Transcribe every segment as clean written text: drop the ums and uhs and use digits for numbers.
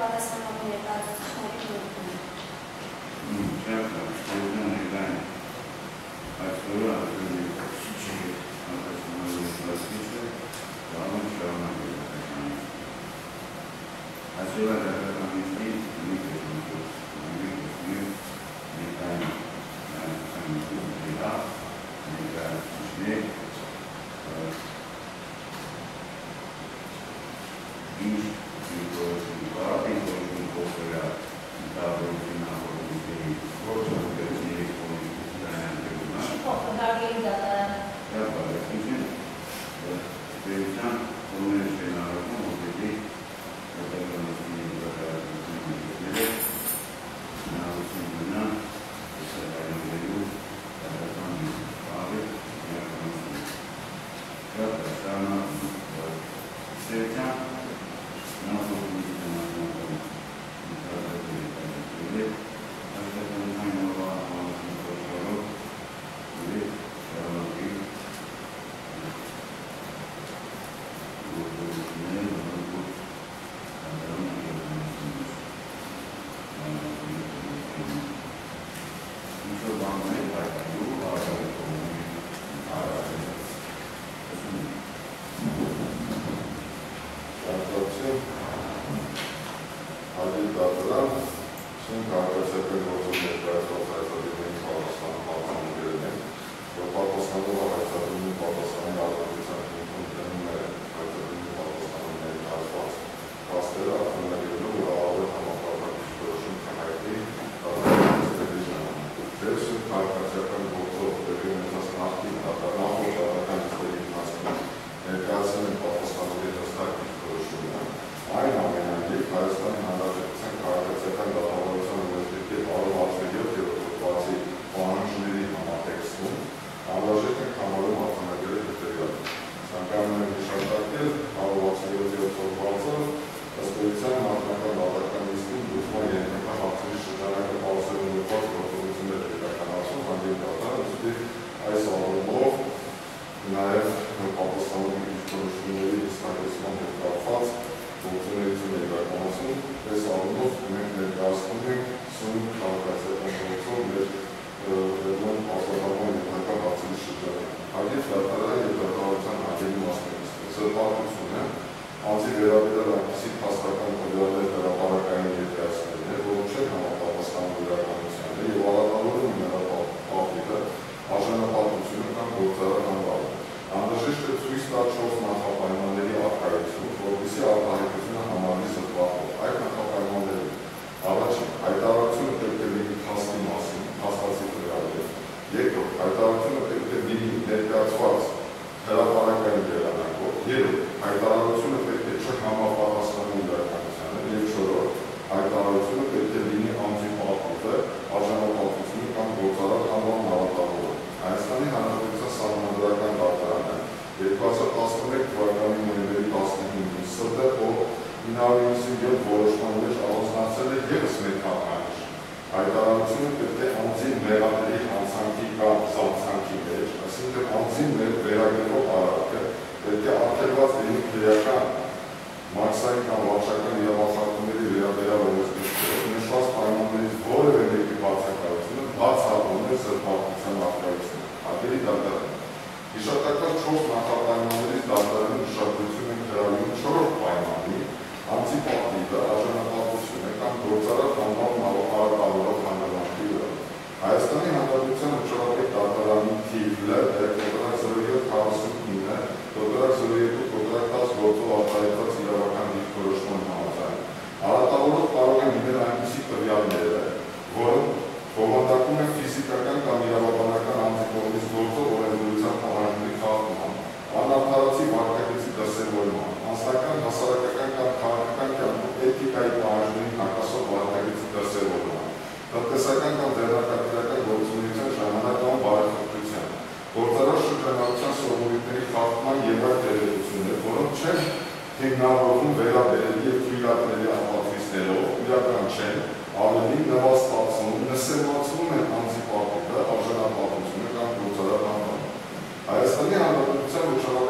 պատասխանատու ներկայացուցիչների դեպքում։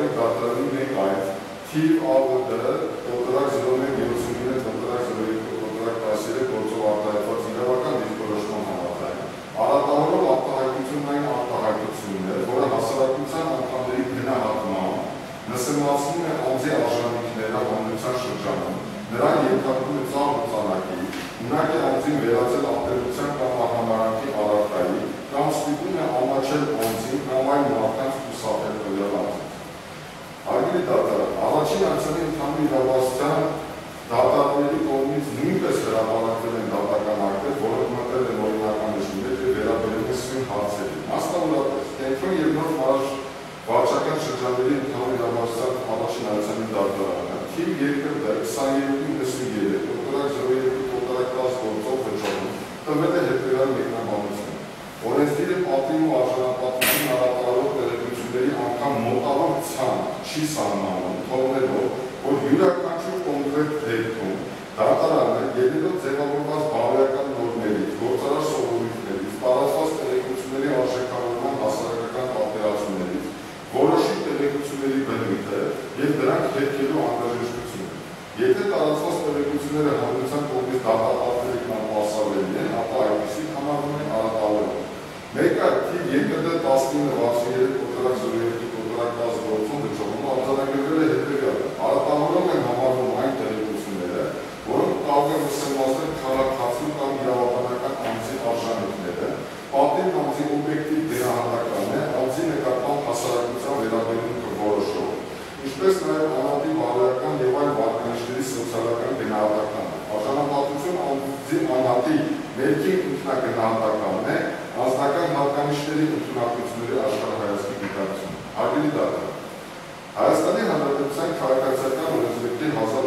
Թիվ ԱՎԴ, դոկտորակ 0179, դոկտորակ 02 դրան ենթարկում է ծառ մրցանակի, ունակ է անձին վերածել արտերության կամ ահամարանքի առարկայի, կամ ստիպում է ամաչել անձին կամ այն մարդկանց խուսափել տվյալ անձին։ Հարգելի դատարան, առաջին անգամ ընդհանուր իրավասության դատարանների կողմից նույնպես հրապարակվել են դատական ակտեր, որոնք մտել են օրինական ռեժիմներ և վերաբերում են սույն հարցերին։ Մասնավորապես, կենտրոն և նոր վարչական շրջանների ընդհանուր իրավասության առաջին անգամի դատարանը թիվ 2-22-93 օգտարակ 02 օգտարակ 10 գործով վճարում տվել է հետևյալ մեկնաբանություն։ Օրենսդիրը պատիվ ու արժանապատվություն հրապարակող տեղեկությունների անգամ մոտավոր ցանկ չի սահմանում, թողնելով, որ յուրաքանչյուր կոնկրետ դեպքում դատարանը ելնելով ձևավորված բարոյական նորմերից, գործարար սովորույթներից, տարածված տեղեկությունների արժեքավորման հասարակական պատկերացումներից, որոշի տեղեկությունների բնույթ է և դրանք հետքելու անհրաժեշտություն։ Եթե տարածված տեղեկությունները հանրության կողմից դատապարտելի կամ պարսավելի են, ապա այդպիսիք համարվում են արատավորում։ Մեկ այլ թիվ 1963 օգտարակ 02 օգտարակ 10 գործում վճարումը արձանագրվել է հետևյալը. արատավորում են համարվում այն տեղեկությունները, որոնք կարող են ուսումնասիրել քաղաքացու կամ իրավաբանական անձի արժանինքները, պատիվ անձի օբյեկտիվ դերահատական է, անձի նկատմամբ հասարակության վերաբերմունքը որոշող, ինչպես նաև անհատի բարոյական և այլ վարկանիշների սոցիալական գնահատականը։ Արժանապատվություն անձի անհատի ներքին ինքնագնահատականն է, անձնական հատկանիշների ընդունակությունների աշխարհայացքի գիտակցությունը։ Հարգելի դատարան, Հայաստանի Հանրապետության քաղաքացիական օրենսգրքի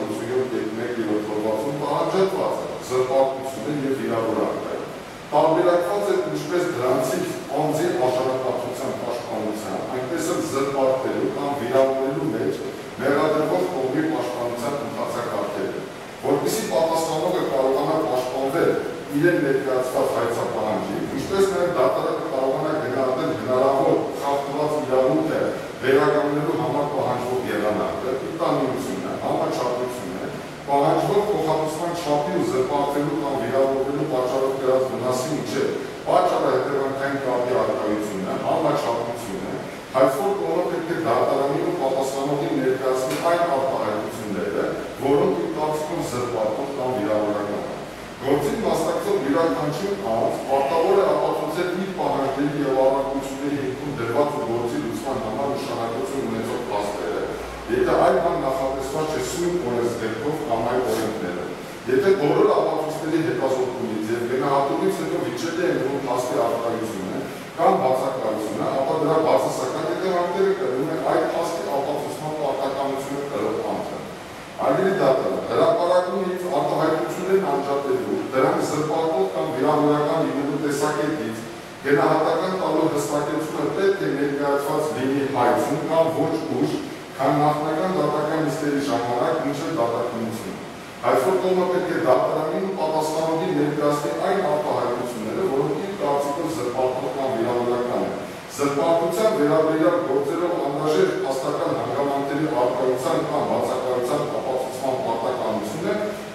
1087-1 հոդվածում պահանջված է զրպարտությունը և վիրավորանքը, տարբերակված է ինչպես դրանցից անձի արժանապատվության պաշտպանության, այնպես էլ զրպարտելու կամ վիրավորելու մեջ մեղադրվող կողմի պաշտպանության ընթացակարգերը, որպեսզի պատասխանողը կարողանա պաշտպանվել իրեն ներկայացված հայցապահանջի, ինչպես նաև դատարանը կարողանա գնահատել հնարավոր խախտված իրավունքը վերականգնելու համար պահանջվող եղանակը, ինքնանորությունը, համաչափությունը, պահանջվող փոխհատուցման չափի ու զրպարտվելու կամ վիրավորվելու պատճառով կրած վնասի միջև պատճառահետևանքային կապի առկայությունը, համաչափությունը, հայցվող կողմը պետք է դատարանին ու պատասխանողին ներկայացնի այն արտահայտությունները, որոնք իր կարծիքով զրպարտող կամ վիրավորական են։ Գործին մասնակցող յուրաքանչյուր անձ պարտավոր է ապացուցել իր պահանջների և առարկությունների հիմքում դրված գործի լուծման համար նշանակություն ունեցող փաստերը, եթե այլ բան նախատեսված չէ սույն օրենսգրքով կամ այլ օրենքներով։ Եթե բոլոր ապացույցների հետազոտումից և գնահատումից հետո վիճելի է ընտրում փաստի առկայությունը կամ բացակայությունը, ապա դրա բացասական հետևանքները կրում են այդ փաստի ապացուցման պարտականությունը կրող անձը։ Հարգելի դատարան, հրապարակումից արտահայտություններն անջատելու, դրանք զրպարտող կամ վիրավորական լինելու տեսակետից գնահատական տալու հստակեցումը պետք է ներկայացված լինի հայցում կամ ոչ ուշ, քան նախնական դատական նիստերի ժամանակ մինչև դատաքննությունը։ Հայցվող կողմը պետք է դատարանին ու պատասխանողին ներկայացնի այն արտահայտությունները, որոնք իր կարծիքով զրպարտող կամ վիրավորական են։ Զրպարտության վերաբերյալ գործերով անհրաժեշտ փաստական հանգամանքների առկայության կամ բացակայության ապացուցման պարտականությունը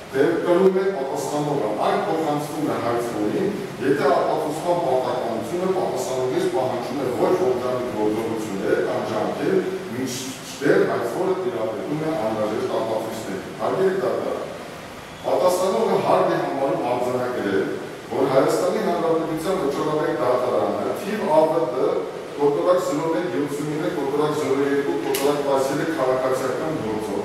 կրում է պատասխանողը, այն փոխանցվում է հայցվողին, եթե ապացուցման պարտականությունը պատասխանողից պահանջում է ոչ ողջամիտ գործողություններ կամ ջանքեր, մինչդեռ հայցվողը տիրապետում է անհրաժեշտ ապացույցներին։ Հարգելի դատարան, պատասխանողը հարկ է համարում արձանագրել, որ Հայաստանի Հանրապետության վճռաբեկ դատարանը թիվ ԱՎՏ կոտրակ 0173 կոտրակ 02 կոտրակ 13 քաղաքացիական գործով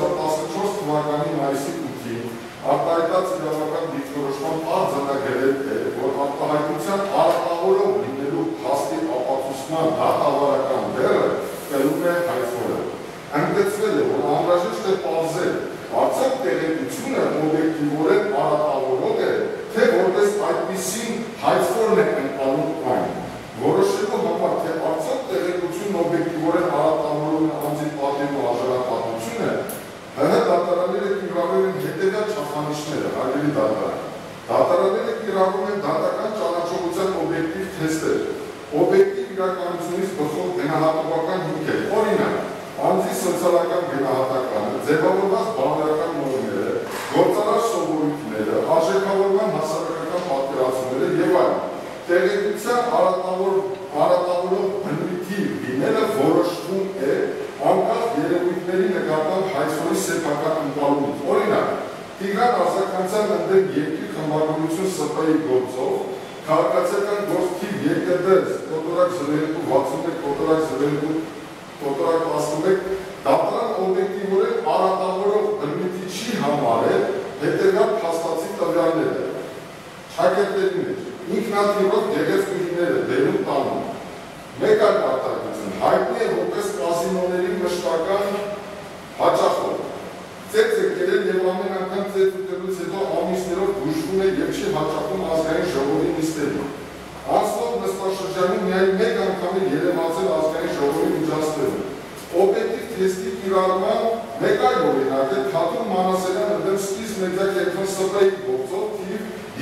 2014 թվականի մայիսի 8-ին արտահայտած իրավական դիրքորոշման արձանագրել է, որ արտահայտության արատավորով լինելու փաստի ապացուցման դատավարական բեռը կրում է հայցվողը։ Ընդգծվել է, որ անհրաժեշտ է պարզել, արդյոք տեղեկությունը օբյեկտիվորեն արատավորող է, թե որպես այդպիսին հայցվողն է ընկալում այն։ Որոշելու համար, թե արդյոք տեղեկությունն օբյեկտիվորեն արատավորում է անձի պատիվ ու արժանապատվությունը, ՀՀ դատարանները կիրառում են հետևյալ չափանիշները, հարգելի դատարան։ Դատարանները կիրառում են դատական ճանաչողության օբյեկտիվ թեստեր, օբյեկտիվ իրականությունից բխող գնահատողական հիմքեր, օրինակ, անձի սոցիալական գնահատականը, ձևավորված բարոյական նորմերը, գործարար սովորույթները, արժեքավորման հասարակական պատկերացումները և այլն։ Տեղեկության արատավորող բնույթի լինելը որոշվում է անկախ երևույթների նկատմամբ հայցվողի սեփական ընկալումից։ Օրինակ, Տիգրան Արզականցյան ընդդեմ երկիր խմբագրություն ՍՊ-ի գործով քաղաքացիական գործ թիվ 2 կոտորակ 0261 կոտորակ 02 կոտորակ 11 դատարան օբյեկտիվորեն արատավորող բնույթի չի համարել հետևյալ փաստացի տվյալները շակերտների մեջ ինքնաթիռով գեղեցկուհիները բերում տանում մեկ այլ արտահայտություն հայտնի է որպես կազինոների մշտական հաճախորդ ծեծ է կերել և ամեն անգամ ծեծ ուտելուց հետո ամիսներով բուժվում է և չի հաճախում ազգային ժողովի նիստերին անցնող նստաշրջանում միայն մեկ անգամ է երևացել ազգային ժողովի միջանցքներում օբյեկտիվ թեստի կիրառման մեկ այլ օրինակ է Թաթուլ Մանասարյան ընդդեմ սկիզբ մեդիակենտրոն ՍՊ-ի գործով թիվ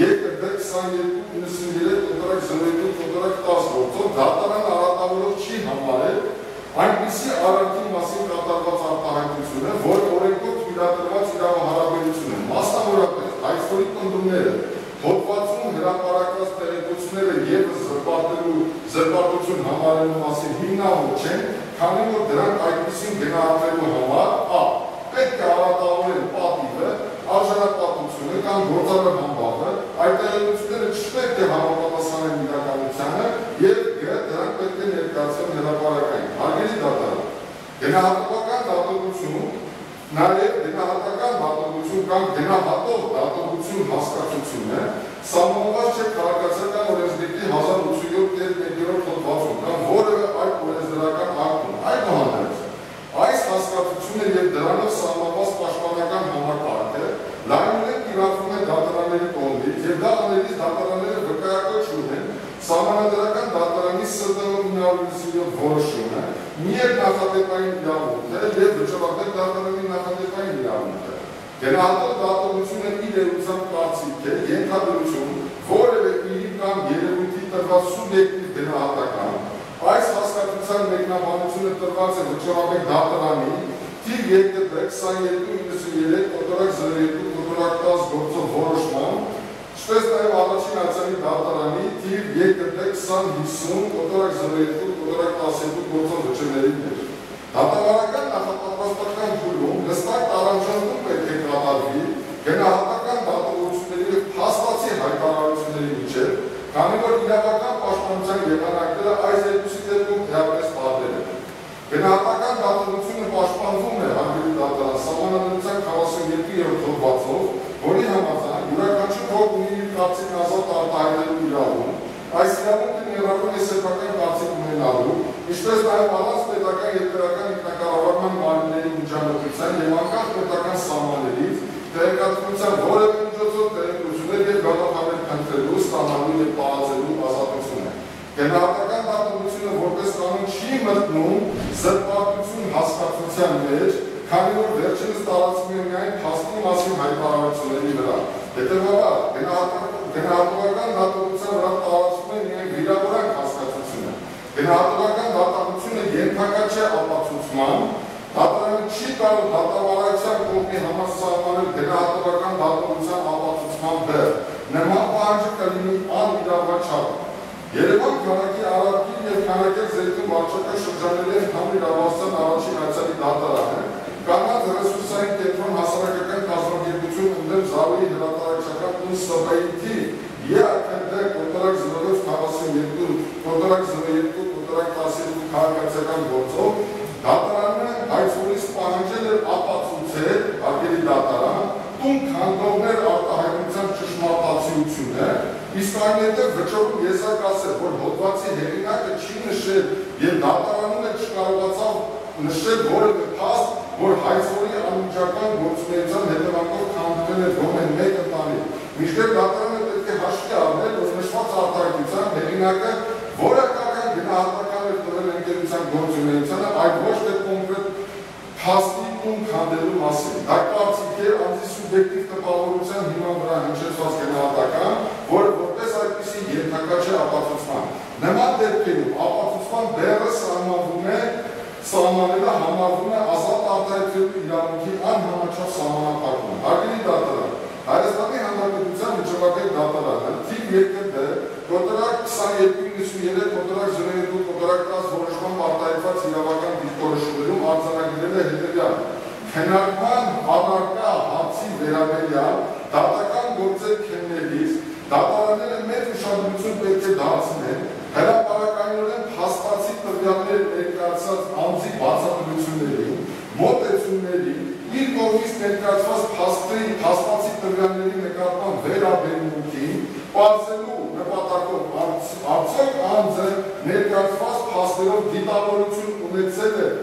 2-22-93 կոտորակ 02 կոտորակ 10 գործով դատարան արատավորող չի համարել այնպիսի արարքի մասին կատարված արտահայտությունը, որ օրենքով թույլատրված իրավահարաբերություն է, մասնավորապես այսօրի պնդումները, հոդվածում հրապարակված տեղեկությունները ևս զրպարտություն համարելու մասին հիմնավոր չեն, քանի որ դրանք այդպիսին գնահատելու համար a. պետք է արատավորել պատիվը, արժանապատվությունը կամ գործարար համբավը, այդ տեղեկությունները չպետք է համապատասխանեն իրականությանը և դրանք պետք է ներկայացվեն հրապարակային։ Հարգելի դատարան, գնահատական դատողություն, նաև գնահատական դատողություն կամ գնահատող դատողություն հասկացությունը սահմանված չէ քաղաքացիական օրենսգրքի 1087-րդ հոդվածում կամ որևէ այլ օրենսդրական ակտում, այդուհանդերձ այս հասկացությունը և դրանով սահմանված պաշտպանական համակարգը լայնորեն կիրառվում է դատարանների կողմից և դա անելիս դատարանները վկայակոչ ունեն սահմանադրական դատարանի ՍՏԸ 997 որոշումը, միև նախադեպային իրավունք է և վճռաբեր դատարանի նախադեպային իրավունք է։ Գնահատող դատողությունը իր էությամբ կարծիք է, ենթադրություն, որևէ իրի կամ երևույթի տրված սուբյեկտիվ գնահատական, այս հասկացության մեկնաբանությունը տրված է վճռաբեր դատարանի թիվ 2-22-93 կոտորակ 02 կոտորակ 10 գործով որոշման, ինչպես նաև առաջին ացանի դատարանի թիվ 2-20-50 կոտորակ 02 կոտորակ 12 գործով վճռների մեջ։ Դատավարական նախապատրաստական փուլում հստակ տարանջատում պետք է կատարվի գնահատական դատողությունների և փաստացի հայտարարությունների միջև, քանի որ իրավական պաշտպանության եղանակները այս երկուսի դեպքում էապես տարբեր են։ Գնահատական դատողությունը պաշտպանվում է հարգելի դատարան սահմանադրության 42-րդ հոդվածով, որի համաձայն յուրաքանչյուր ոք ունի իր կարծիքն ազատ արտահայտելու իրավունք, այս իրավունքը ներառում է սեփական կարծիք ունենալու, ինչպես նաև առանց պետական և պետական ինքնակառավարման մարմինների միջամտության և անկախ պետական սահմաններից տեղեկատվության որևէ միջոցով տեղեկություններ և գաղափարներ փնտրելու, ստանալու և պահածելու ազատությունը։ Գնահատական դատողությունը որպես կանոն չի մտնում զրպարտություն հասկացության մեջ, քանի որ վերջինս տարածվում է միայն փաստի մասին հայտարարությունների վրա։ Հետևաբար, գնահատողական դատողության վրա տարածվում է միայն վիրավորանք հասկացությունը։ Գնահատողական դատողությունը ենթակա չէ ապացուցման, դատարանը չի կարող դատավարության կողմի համասահմանել գնահատողական դատողության ապացուցման բեռ։ Նման պահանջը կլինի անիրավաչափ։ Երևան քաղաքի Արարատի և Քանաքեր Զեյթուն վարչական շրջանների համիրավաստան առաջին ացանի դատարանը կանանց ռեսուրսային կենտրոն հասարակական կազմակերպություն ընդդեմ Զավոյի հրատարակչական տուն ՍՊ-ի թիվ ԵԱՔԴ կոտորակ 0642 կոտորակ 02 կոտորակ 12 քաղաքացիական գործով դատարանը հայցորից պահանջել էր ապացուցել հարգելի դատարան տուն քանդողներ արտահայտության ճշմարտացիությունը, իսկ այնուհետև վճռում եսակ ասել, որ հոդվածի հեղինակը չի նշել և դատարանում է չկարողացավ նշել որևէ փաստ, որ հայցորի անմիջական գործունեության հետևանքով քանդվել է գոնե մեկ ընտանիք։ Մինչդեռ դատարանը պետք է հաշվի առնել, որ նշված արտահայտության հեղինակը որակական գնահատական էր տվել ընկերության գործունեությանը, այլ ոչ թե կոնկրետ փաստի տուն քանդելու մասին։ Դա կարծիք է անձի սուբյեկտիվ տպավորության հիման վրա հնչեցված գնահատական, որը որպես այդպիսի ենթակա չէ ապացուցման։ Նման դեպքերում ապացուցման բեռը սահմանելը համարվում է ազատ արտահայտվելու իրավունքի անհամաչափ սահմանափակում։ Հարգելի դատարան, Հայաստանի Հանրապետության վճռաբեր դատարանը թիվ 2-դ կոտորակ 2293 կոտորակ 02 կոտորակ 10 որոշմամբ արտահայտված իրավական դիրքորոշումներում արձանագրել է հետևյալ. քննարկման առարկա հարցի վերաբերյալ դատական գործեր քննելիս դատարանները մեծ ուշադրություն պետք է դարձնեն հրապարակայնորեն փաստացի տվյալներ ներկայացած անձի բացատրություններին, մոտեցումներին, իր կողմից ներկայացված փաստացի տվյալների նկատմամբ վերաբերմունքին, պարզելու նպատակով արդյոք անձը ներկայացված փաստերով դիտավորություն ունեցել է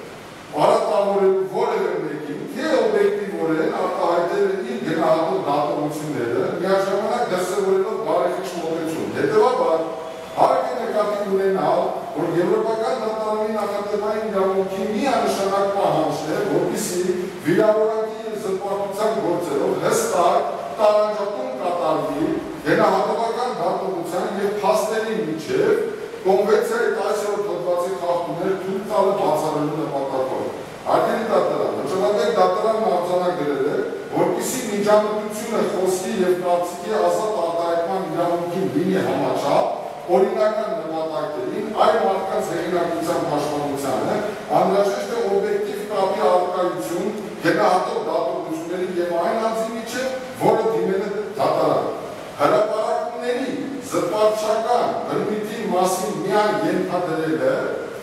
արատավորելու որևէ մեկին, թե օբյեկտիվորեն արտահայտել է իր գնահատող դատողությունները, միաժամանակ դրսևորելով բարեխիղճ մոտեցում։ Հետևաբար, հարկ է նկատի ունենալ, որ Եվրոպական դատարանի նախատեպային իրավունքի միանշանակ պահանջն է, որպեսզի վիրավորանքի և զրպարտության գործերով հստակ տարանջատում կատարվի գնահատողական դատողության և փաստերի միջև Կոնվենցիայի 10-րդ հոդվածի խախտումները թույլ տալը բացառելու նպատակով։ Արգելի դատարան, նշանակեք դատարանն արձանագրել է, որպեսզի միջամտությունը խոսքի և կարծիքի ազատ արտահայտման իրավունքին լինի համաչափ, օրինական նպատակներին, այլ մարդկանց հեղինակության պաշտպանությանը, անհրաժեշտ է օբյեկտիվ կապի առկայություն գնահատող դատողությունների և այն անձի միջև, որը դիմել է դատարան։ Հրապարակումների զրպարտչական բնույթի մասին միայն ենթադրելը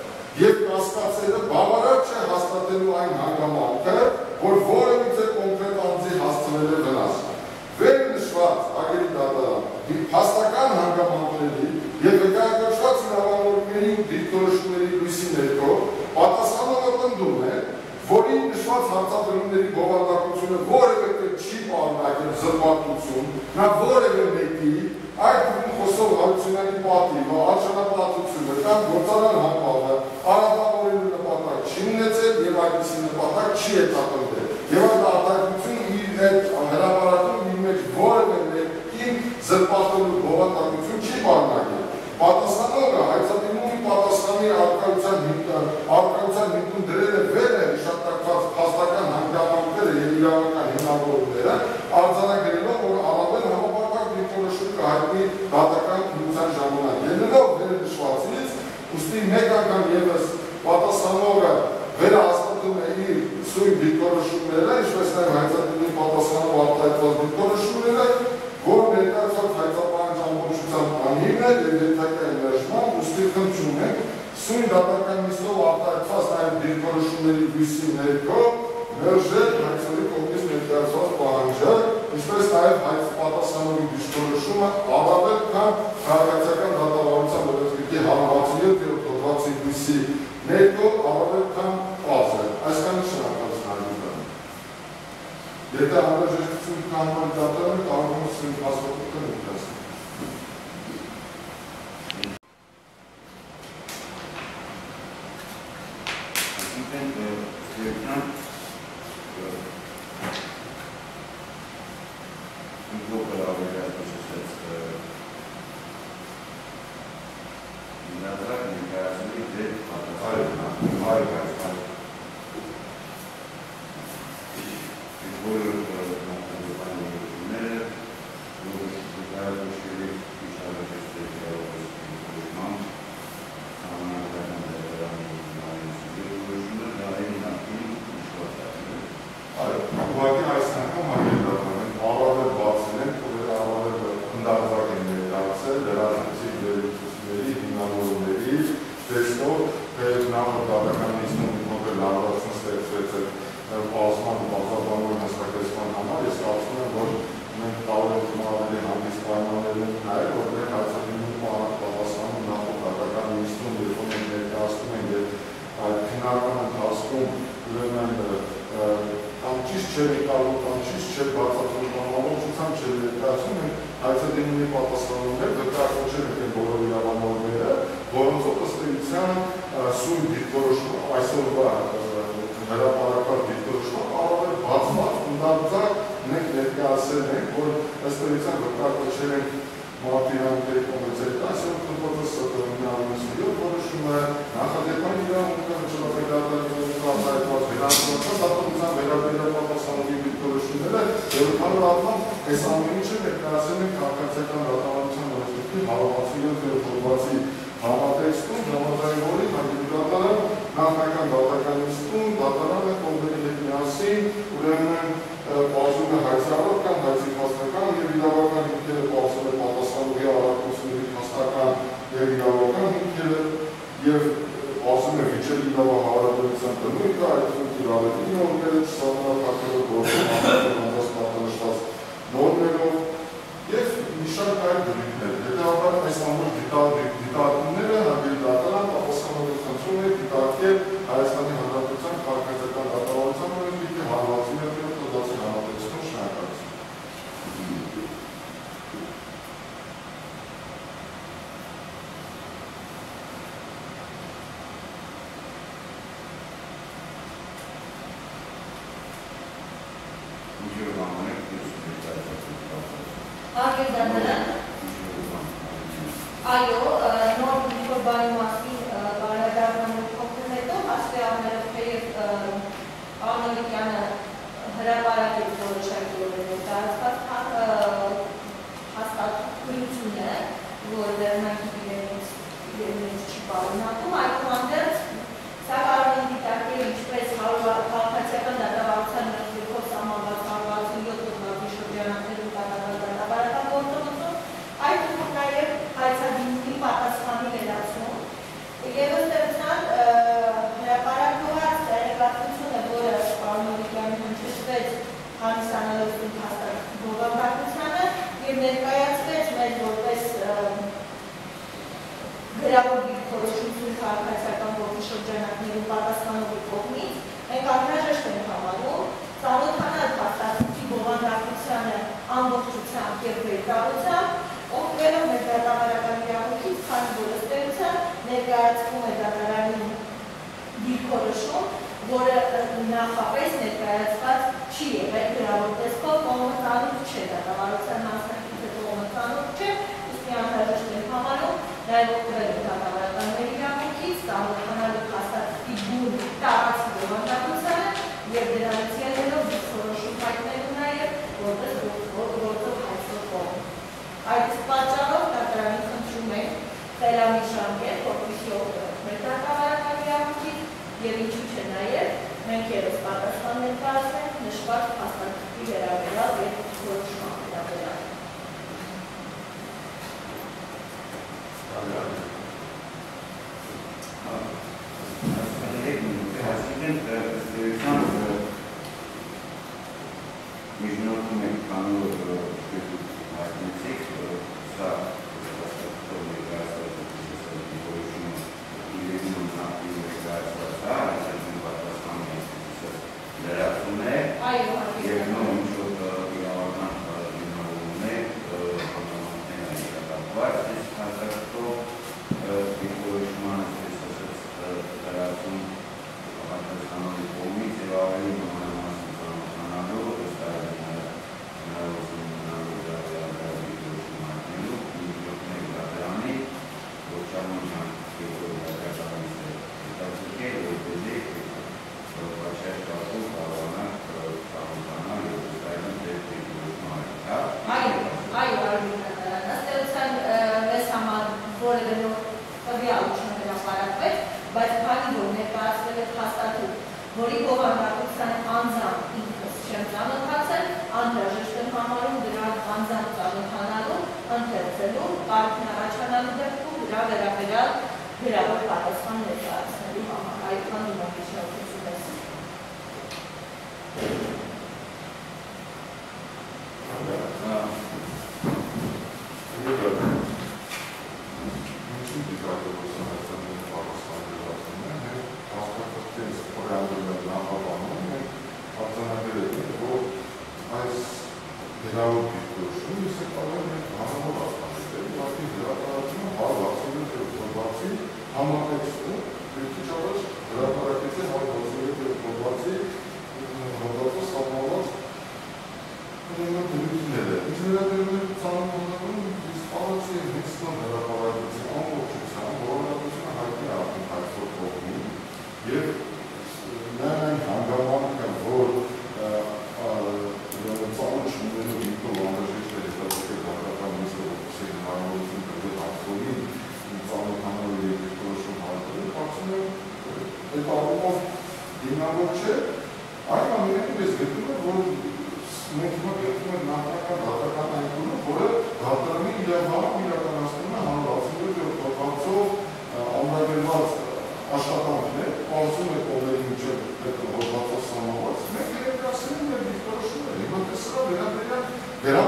և կասկածելը բավարար չէ հաստատելու այն հանգամանքը, որ որևիցե կոնկրետ անձի հասցվել է վնաս։ Վեր նշված ագերի դատարան փաստական հանգամանքների և վկայակոչված իրավավորումների ու դիրքորոշումների լույսի ներքո պատասխանողը պնդում է, որի նշված հարցադրումների բովանդակությունը որևէ չի պարունակել զրպարտություն, նա որևէ մեկի այդ թվում խոսող հարությունների պատիվը, արժանապատվությունը կամ գործարար համբավը արատավորելու նպատակ չի ունեցել և այդպիսի նպատակ չի հետապնդել։ Եվ այդ արտահայտությունը իր հետ հրապարակում իր մեջ որևէ մեկին զրպարտելու բովանդակություն չի պարունակել։ Պատասխանողը հայցադիմումի պատասխանի առկայության հիմքում դրել է վեր է հիշատակված փաստական հանգամանքները և իրավական հիմնավորումները, արձանագրելով, որ առավել համապարփակ դիրքորոշում կհայտնի դատական քննության ժամանակ։ Ելնելով վեր նշվածից, ուստի մեկ անգամ ևս պատասխանողը վերահաստատում է իր սույն դիրքորոշումները, ինչպես նաև հայցադիմումի պատասխանով արտահայտված դիրքորոշումները, որ ներկայացված հայցապահանջ ամբողջությամբ անհիմն է և ենթակային մերժման, ուստի խնդրում ենք սույն դատական նիստով արտահայտված նաև դիրքորոշումների լույսի ներքո մերժել հայցողի կողմից ներկայացված պահանջը, ինչպես նաև պատասխանողի դիրքորոշումը առավել քան քաղաքացիական դատավարության օրենսգրքի 167-րդ հոդվածի լույսի ներքո առավել քան պարզ է։ Այսքանը շնորհակալություն հայտնի։ Եթե անհրաժեշտություն կա համար դատարանը, կարող ենք սույն փաստաթուղթը ներկայացնել։ Նախնական դատական նիստում դատարանը կողմերի հետ միասին ուրեմն պարզում է հայցարարական կամ հայցիկասնական և իրավական հիմքերը պարզում է պատասխանողի առարկությունների հաստական և իրավական հիմքերը և պարզում է վիճել իրավահարաբերության բնույթը, այդ թվում իրավետի նորմերը, չսահմանափակելով գործում անձանց պատանշված նորմերով և մի շարք այլ դրույթներ։ Հետևաբար այս ամբողջ դիտարկումները հabiliտատորը պատասխանատու խնդրում է դիտարկել Հայաստանի Հանրապետության քաղաքացիական դատավարության օրենքի հարվածի ներքև կոդացի համատեքստում շնորհակալություն։ Այո, նոր բանի մասին բարեդառնալու փոխում հետո հաշվի առնելով թեև Արնովիկյանը հրապարակեց որոշակի օրերով տարածված հաստատությունները, որ վերնագի իրենից չի պարունակում, այդուհանդերձ սա կարող են դիտարկել ինչպես քաղաքացիական դատավարության ներքով սահմանված 167 շրջանակներում կատարված դատավարական գործողություն, այդ թվում նաև հայցադիմի պատասխանի վերացում և ըստ էության հրապարակված տեղեկատվությունը, որը Արնովիկյանի հնչեցվեց հանդիսանալով բովանդակությանը և ներկայացվեց մեզ որպես գրավոր դիրքորոշություն քաղաքացիական գործի շրջանակներում պատասխանողի կողմից, մենք անհրաժեշտ ենք համարում ծանոթանալ փաստաթղթի բովանդակությանը ամբողջությամբ և վերտարությամբ, օգտվելով մեր դատավարական իրավունքից, քանի որ ըստ էության ներկայացվում է դատարանի դիրքորոշում, որը նախապես ներկայացված չի եղել գրավոր տեսքով, կողմը ծանոթ չէ, դատավարության մասնակիցը կողմը ծանոթ չէ, ուստի անհրաժեշտ ենք համարում նաև օգտվելով դատավարական մեր իրավունքից, ծանոթանալու փաստաթղթի բուն տարածքի բովանդակությանը և դրանից ելնելով դիրքորոշում հայտնելու նաև որպես գործով հայցող կողմ։ Այդ պատճառով դատարանին խնդրում ենք խելամի ժամկետ, որպեսզի օգտվենք մեր դատավարական իրավունքից և ինչու՞ չէ նաև մենք ևս պատասխան ներկայացնենք նշված փաստաթղթի վերաբերյալ և որոշման վերաբերյալ։ Միջնորդում ենք կանոր հայտնեցիք, սա լրացում է և նոր ինչ-որ իրավական հիմնավորում է համանանքները իրակապված, ես հաստատով դիրքորոշման լրացում պատասխանողի կողմից և ավելի մանրամասն ծանոթանալու հնարավորություն ունենալու դիրքորոշում հայտնելու միջոցներ դատարանի ողջամության դիրքորոշականից է հետաձգել, որպեսզի պատշաճ կարգով կարողանանք ծանոթանալ և վստահել ձեր դիրքորոշումը Այո, ըստ էության մեզ համար որևէ նոր տվյալ չհրապարակվեց, բայց քանի որ ներկայացվել է փաստաթուղթ, որի բովանդակությանը անձամբ ինքս չեմ ծանոթացել, անհրաժեշտ եմ համարում դրան անձամբ ծանոթանալու, ընթերցելու, կարիքն առաջանալու դեպքում դրա վերաբերյալ գրավոր պատասխան ներկայացնելու համար, այդքան իմաստություն ես։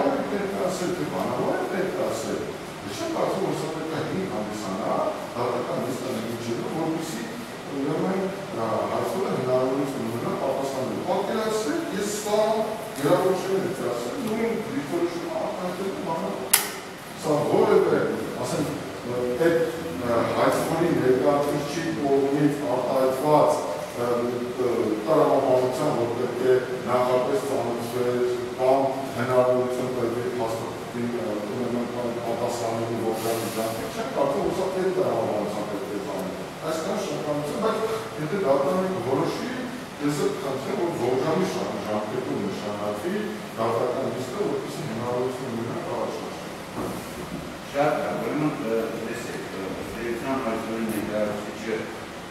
Բանավարը պետք է ասել, թե բանավարը պետք է ասել։ Չեմ կարծում, որ սա պետք է 5 հանդիսանա դատական նստանագիչերով, որպեսզի ուրեմն հարցերը հնարավորություն ունենա պատասխանել։ Պատկերացրեք, ես սպառամ գերավորչել եմ ասել, նույն դիրքորոշումը արտահայտելու բանավար։ Սա որևէ, ասենք, այդ հայցքորի ներկայացուցիչի կողմից արտահայտված տարամաբանության, որ պետք է նախապես ծանոթվել կամ հնարավորություն տրվի պատասխանելու ողջամիջանք, չեմ կարծում, որ սա այդ տարամաբանության պետք է ծանոթ։ Այսքան շնորհակալություն, բայց եթե դատարանը որոշի, ես էլ խնդրեմ, որ ողջամի ժամկետում նշանակվի դատական նիստը, որպեսզի հնարավորություն ունենա առաջնորդել։ Շատ ուրեմն տեսեք, ըստ այսօրի ներկայացուցիչը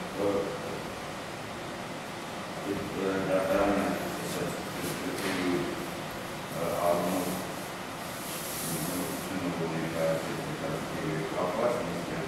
դատարանը ասացի առնով նույնությունը որ ներկայացուցիչը կապված,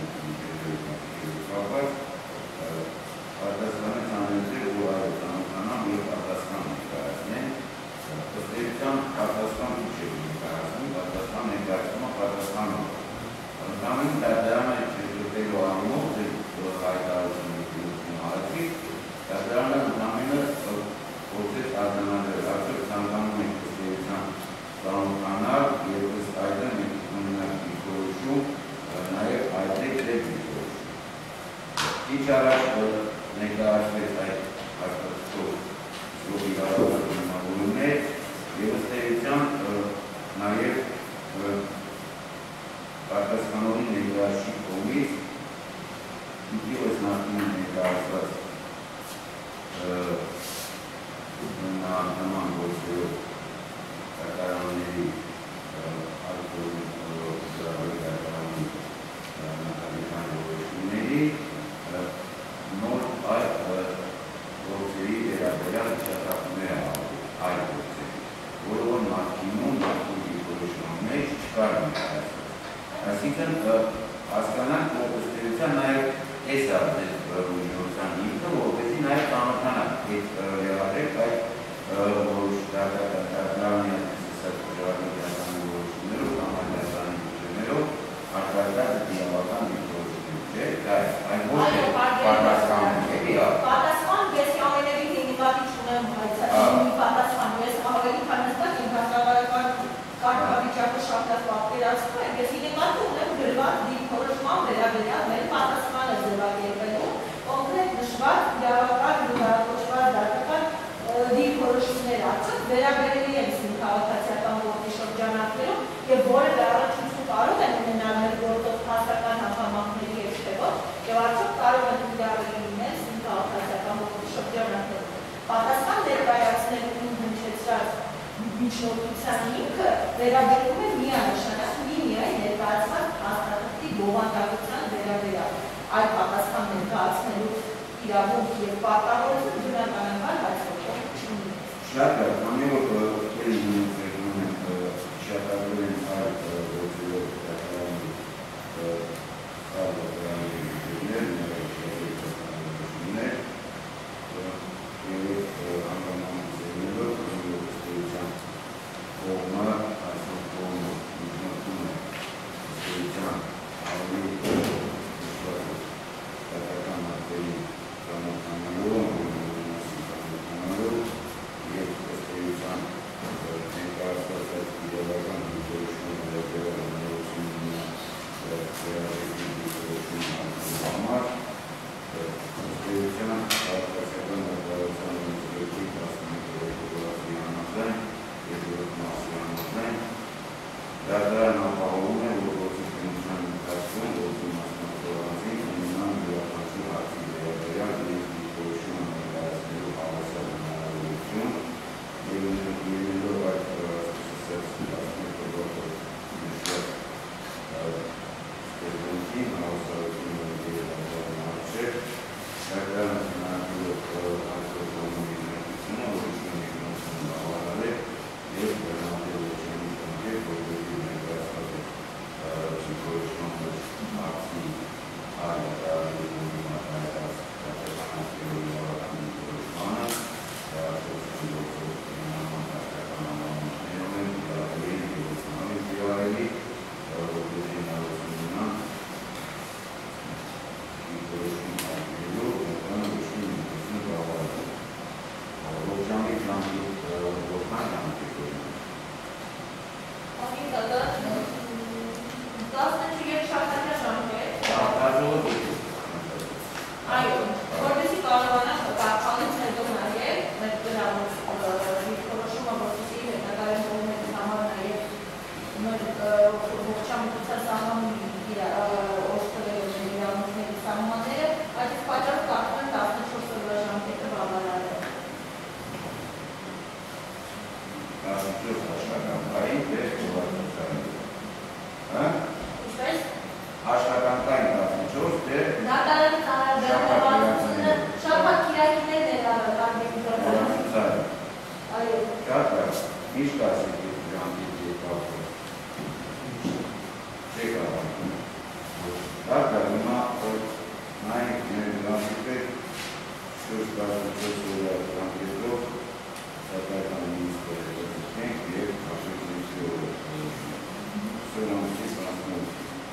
կապված արտասկանը ծանոթել ու այլ ծանոթանամ և արտասկան ներկայացնեն, ըստ էության արտասկան ու չէ ներկայացնում, արտասկան ներկայացումը արտասկանը Întâi, dataana executivă anul de հայտարարություն արեցի, դատարանը ընդամենը փորձեց արձանագրել, ցանկանում եք ըստեյության ծանոթանալ եւ ըստ այդմ ունենալ դիրքորոշում, նաեւ այդտեղ դիրքորոշում։ Ինչ առաջ ներկայացվեց այդ հաստատող զոհի հարաբերություններ եւ ըստ էության նաեւ Պատասխանողի ներկայացուցիչ կողմից յուղես նախկին ներկայացված նման գործերով դատարանների ալկոհոլի դատարանի նախագահական որոշումների նոր այդ գործերի վերաբերյալ հիշատակումներ այլ գործերի, որը որ նախկինում դիրքորոշման մեջ չկար ներկայացված։ Այսինքն հասկանանք, որ ըստ էության նաև այս արդեն ուժեղության հիմքը, որպեսզի նաև ծանոթանանք այդ եղադրեք այդ դատարանի որոշումներով կամ այլ դատարանի որոշումներով արտահայտած դիալոգական դիրքորոշումներ, չէ՞, դա այն ոչ թե պատասխանն է, էլի։ Պատասխան ես ամենևին իննովատիվ չունեմ, բայց պատասխան ես ավելի քան հստակ ինքնավարական կարգավիճակը շատ պատկերացնում եմ, ես իննովատիվ ունեմ գրված դիրքորոշման վերաբերյալ մեր պատասխանը ձևակերպելու կոնկրետ նշված դիալոգական հնարավորված դատական դիրքորոշումներ արդյոք վերաբերելի են իմ քաղաքացիական ոլորտի շրջանակներում եւ որևէ առաջություն կարող են ունենալ մեր գործով հասարակական հանգամանքների երթեւով եւ արդյոք կարող են իրավունք լինել իմ քաղաքացիական ոլորտի շրջանակներում։ Պատասխան ներկայացնելու իմ հնչեցրած միջնորդության հիմքը վերաբերում է միանշանակ միայն ներկայացված հաստատքի բովանդակության վերաբերյալ այդ պատասխան ներկայացնելու իրավունք եւ պարտավորություն բնականաբար հայտնվող չունի։ Շատ լավ, քանի որ շատագրել են այլ գործերով դատարանի Ալավայի դեպինարություննա որոշում այգերելու որոշում ինքնություն բավարարը ողջամի ժամի որքան ժամի Այո, որպեսզի կարողանանք կարգանից հետո նաև մեր դրանից որոշումը որպեսզի հետագայում կողմերի համար նաև մեր ողջամտության սահմանում օժտվելով մեր իրավունքների սահմանները, այդ պատճառով կարողան 14 օրվա ժամկետը բավարարել։ 14 աշխատանքային դեր խորհրդային։ Հա? Ինչպես? Աշխատանքային 14 դեր Դատարանի տարբերությունը շաբաթ կիրակիներն են տարբերությունը։ Այո։ Շատ լավ։ Ինչ կասեք ժամի եկավ։ Չեկա։ Շատ լավ, հիմա նայեք մեր գրանցիկը շուրջ 14 օրյա ժամկետով դատարան մինիստրը ենք եւ աշխատանքի սրանցից ասում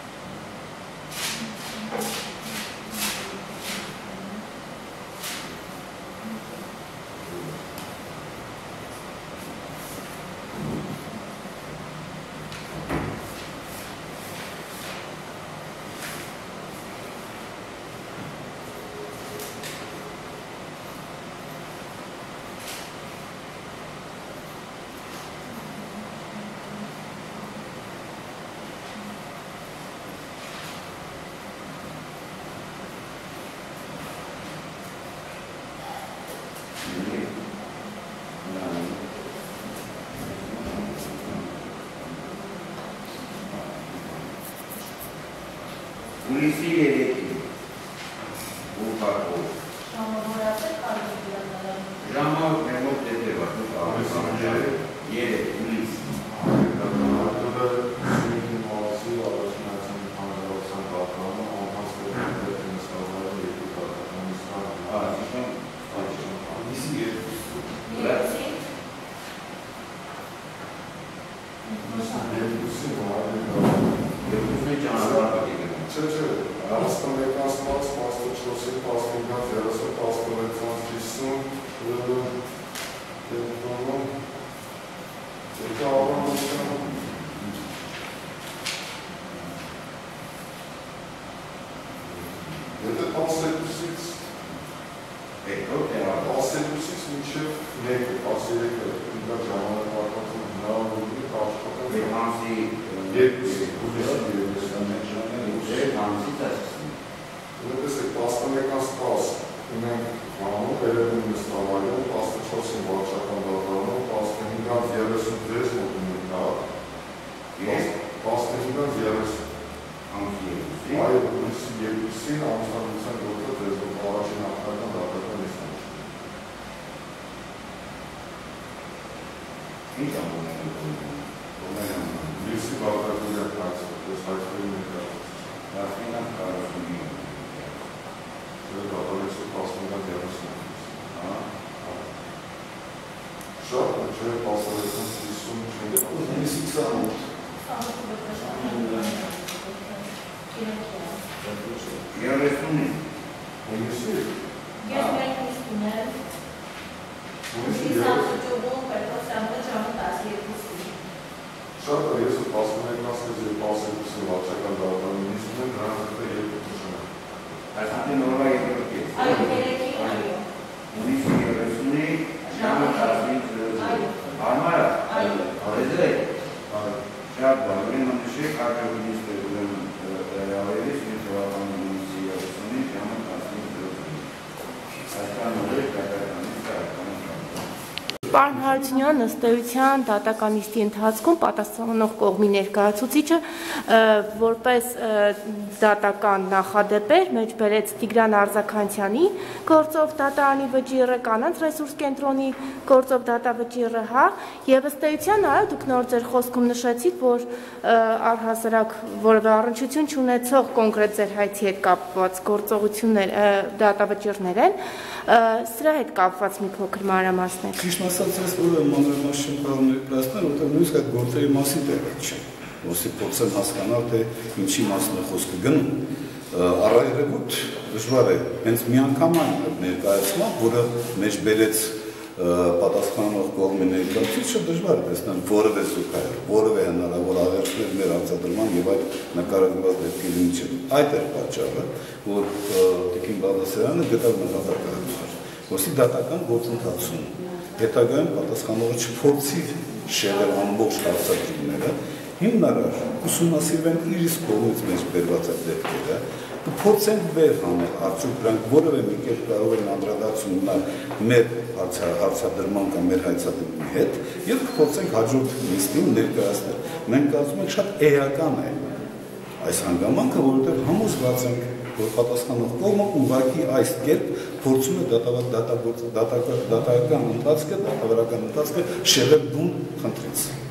Հուլիսի 3-ին ուղղակով Ժամավորացել կարող է ժամը մեմոտ դետևա դու կարող 3 հուլիս Արտոդը սույնի մալասի առաջնացին հանրավացան կատարանը անհանց դեպի նստավարը երկու կատարան իսկան Հուլիսի 2-ին ճանապարհ պետք է Չէ, ամստամեկանցված, մաստոչոսի, 15-ից 30, 16-ից 50, Եկա ավանության Եթե 12-ից մինչև 1-ը, 13-ը ինքա ժամանակ արկածում հնարավորի աշխատել Հանսի Ունեցեք 11-ից 10 ունենք հանում, երևում նստավայրում, 14-ին վարչական դատարանում, 15-ից 36 մոտնում կա, 15-ից 30 Այո, հուլիսի 2-ին ամուսնալության գործը ձեզով առաջին հաղթական դատական իսկան Ինչ ամոնում Լիսի բաղդակուրյան հայցով, ես հայցվերի ներկայացած Դասմինան կարուսունի Դատարեցու 15-ից 30 Շատ, չէ, 16-ից 30 Լիսի 28 Երեսունի Հուլիսի Ես մենք նիստում եմ Հուլիսի Սամսուջովում Պետրոսյանը ժամը 12-ին Շատ է, ես 11-ից և 12-ին վարչական դատարանում նիստում եմ, նրանց հետո երկու թշում եմ Այսանտի նորվա երկրորդ կեց Այո, 3-ին, այո Հուլիսի 30-ի ժամը 15 Արմարա Արեզը Շատ բան, ուրեմն նշեք արկայ մինիստրը Ավերից մի թվական հուլիսի 30-ի ժամը 15 Այսքան նորեր կատարականից կարգանից Պարոն Հարությունյան, ըստ էության դատականիստի ընթացքում պատասխանող կողմի ներկայացուցիչը որպես դատական նախադեպեր մեջ բերեց Տիգրան Արզաքանցյանի գործով դատարանի վճիռը, կանանց ռեսուրս կենտրոնի գործով դատավճիռը, հա, եւ ըստ էության այո դուք նոր ձեր խոսքում նշեցիք, որ առհասարակ որևէ առնչություն չունեցող կոնկրետ ձեր հայցի հետ կապված գործողություններ դատավճիռներ են, սրա հետ կապված մի փոքր մանրամասներ Ճիշտ ասած, ես որևէ մանրամասն չեմ կարող ներկայացնել, որտեղ նույնիսկ այդ գործերի մասին տեղեկ չեմ։ որսի փորձեն հասկանալ, թե ինչի մասն է խոսքը գնում։ Առայրևոտ դժվար է հենց մի անգամ ներկայացնել, որը մեջ բերեց պատասխանող կողմի ներկայացուցիչը դժվար է տեսնել որևէ զուգահեռ, որևէ հնարավոր աղերսներ մեր արձադրման եւ այդ նկարագրված դեպքերի միջեւ։ Այդ էր պատճառը, որ Տիկին Բաղդասարյանը գտավ նպատակահարմար, որսի դատական գործընթացում հետագայում պատասխանողը չփորձի շեղել ամբողջ արձադրումները, հիմնարար ուսումնասիրվեն իր իսկ կողմից մեջ բերված այդ դեպքերը, կփորձենք վեր հանել, արդյոք դրանք որևէ մի կերպ կարող են անդրադարձում ունենալ մեր հարցադրման կամ մեր հայցադրումի հետ եւ կփորձենք հաջորդ նիստին ներկայացնել։ Մենք կարծում ենք շատ էական է այս հանգամանքը, որովհետեւ համոզված ենք, որ պատասխանող կողմը ուղղակի այս կերպ փորձում է դատական ընթացքը շեղել բուն խնդրից։